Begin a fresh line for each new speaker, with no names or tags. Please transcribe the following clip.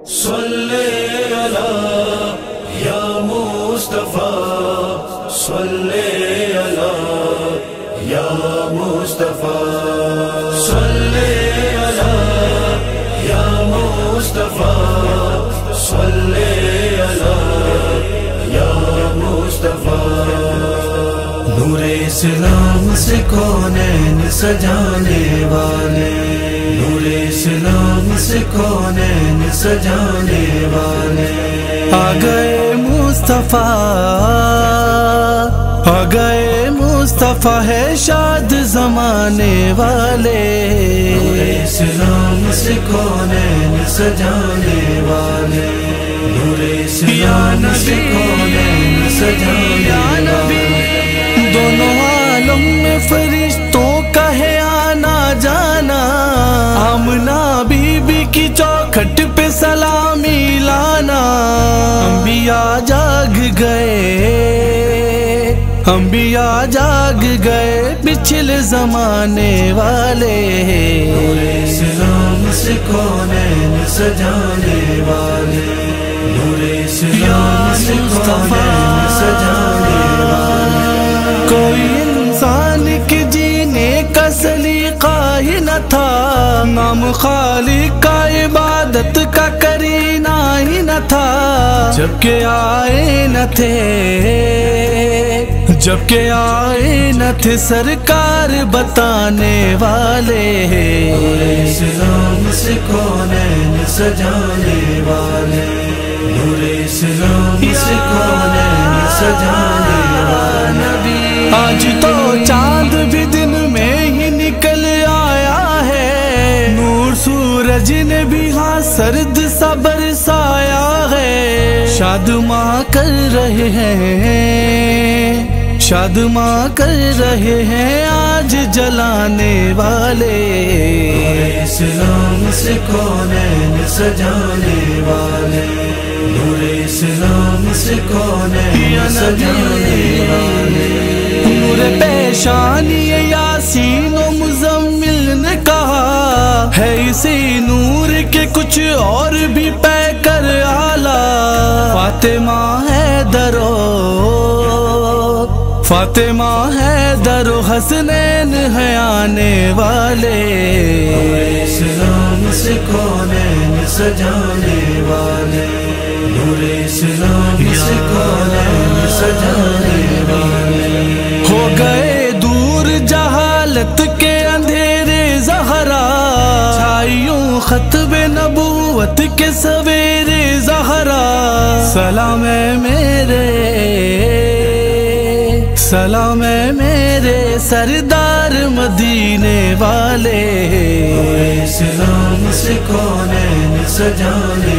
صلی علی یا مصطفیٰ، صلی علی یا مصطفیٰ، صلی علی یا مصطفیٰ، صلی علی یا مصطفیٰ۔ نور اسلام سے کونین سجانے والے، نور اسلام سے کونین سجانے والے،
آ گئے مصطفیٰ، آ گئے مصطفیٰ ہے شاد زمانے والے،
نور اسلام سے کونین سجانے والے، نور اسلام سے کونین سجانے والے۔
دونوں عالم میں فرشتوں کا ہے آنا جانا، آمنہ بی بی کی چوکھٹ پہ سلامی لانا، انبیاء جاگ گئے، انبیاء جاگ گئے پچھلے زمانے والے،
نور اسلام سے کونین سجانے والے، نور اسلام سے کونین سجانے والے۔
کوئی انسان کے جینے کا سلیقہ ہی نہ تھا، نام خالق کا عبادت کا کرینہ ہی نہ تھا، جبکہ آئے نہ تھے، جبکہ آئے نہ تھے سرکار بتانے والے،
نور اسلام سے کونین سجانے والے، نور اسلام سے کونین سجانے والے۔
آج تو چاند بھی دن میں ہی نکل آیا ہے، نور سورج نے بھی ہاں سرد سا برسایا ہے، شادماں کر رہے ہیں، شادماں کر رہے ہیں آج جلانے والے،
نور اسلام سے کونین سجانے والے، نور اسلام سے کونین سجانے والے۔
نور پیشانی یاسین و مزمل نے کہا ہے اسی نور کے کچھ اور بھی پے کر آلہ، فاطمہ ہے درو، فاطمہ ہے درو حسنین ہے آنے والے،
نور اسلام سے کونین سجانے والے، نور اسلام سے کونین سجانے والے۔
ہو گئے دور جہالت کے اندھیرے زہرا، چھائیوں خطب نبوت کے سویرے زہرا، سلام ہے میرے، سلام ہے میرے سردار مدینے والے،
نور اسلام سے کونین سجانے